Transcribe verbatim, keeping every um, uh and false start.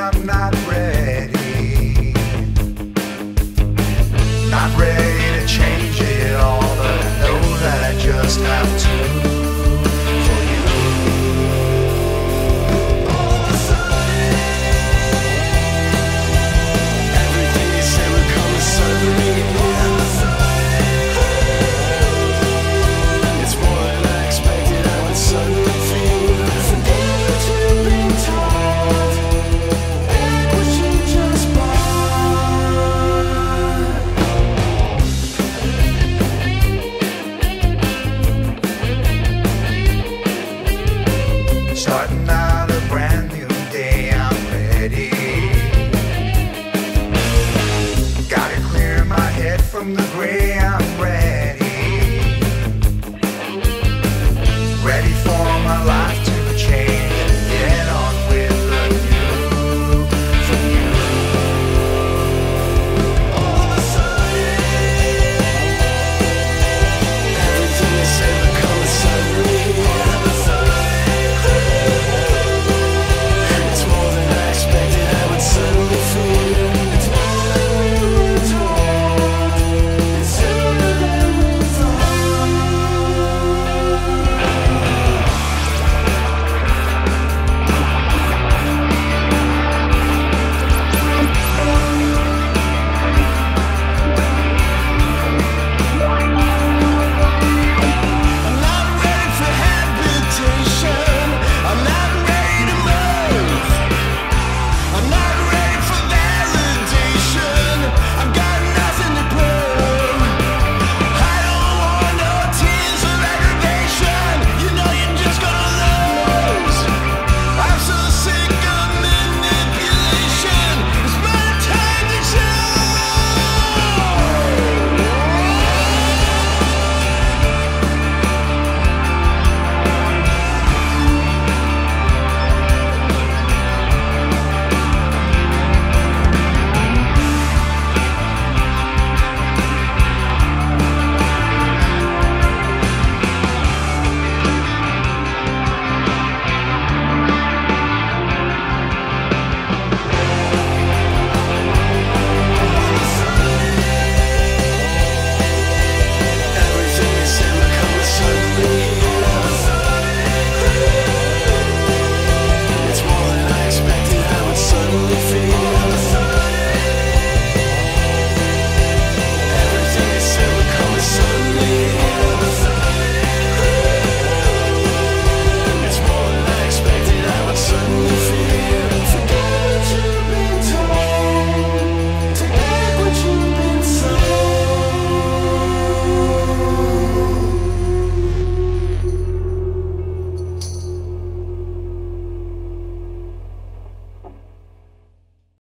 I'm not ready. Not ready to change it all, but I know that I just have to. For you. All of a sudden, everything you said would come suddenly. All of a sudden, it's more than I expected. I would suddenly feel forget what you've been told, and what you just bought. Starting out a brand new day, I'm ready. Gotta clear my head from the gray.